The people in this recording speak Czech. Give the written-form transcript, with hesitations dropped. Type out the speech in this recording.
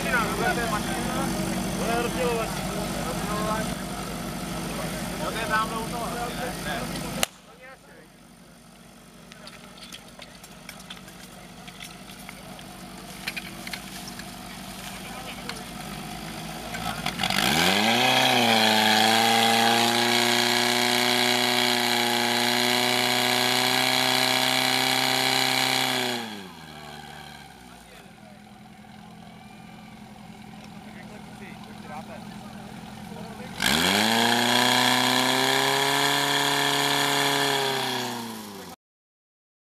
mašina, to je mašina. To je rozdělovací. To je tamhle u toho. Ne.